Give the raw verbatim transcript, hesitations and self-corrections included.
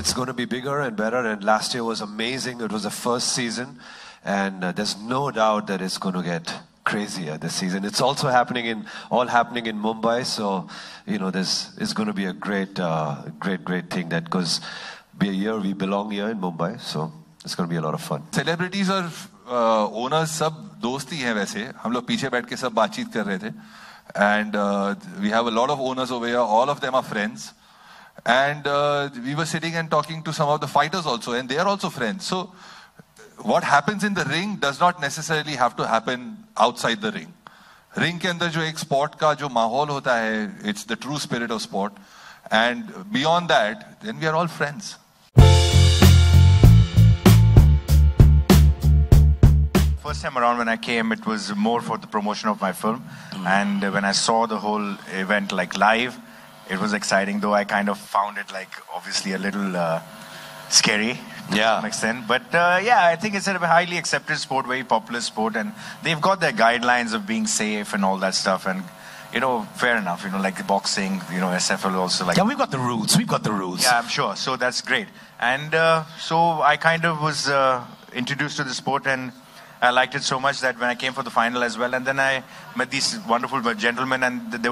it's going to be bigger and better. And last year was amazing. It was the first season, and uh, there's no doubt that it's going to get crazier this season. It's also happening in all happening in Mumbai. So you know, there's it's going to be a great, uh, great, great thing that goes be a year we belong here in Mumbai. So it's going to be a lot of fun. Celebrities और owners सब दोस्त ही हैं वैसे. हम लोग पीछे बैठ के सब बातचीत कर रहे थे. And uh, we have a lot of owners over here. All of them are friends. And uh, we were sitting and talking to some of the fighters also, and they are also friends. So what happens in the ring does not necessarily have to happen outside the ring. Ring के अंदर जो एक sport का जो माहौल होता है, it's the true spirit of sport. And beyond that, then we are all friends. First time around when I came, it was more for the promotion of my film. Mm. And when I saw the whole event like live, it was exciting, though I kind of found it like obviously a little uh, scary yeah. to some extent. But uh, yeah, I think it's a highly accepted sport, very popular sport, and they've got their guidelines of being safe and all that stuff. And you know, fair enough, you know, like boxing, you know, S F L also like... Yeah, we've got the rules, we've got the rules. Yeah, I'm sure, so that's great. And uh, so I kind of was uh, introduced to the sport, and I liked it so much that when I came for the final as well, and then I met these wonderful gentlemen, and they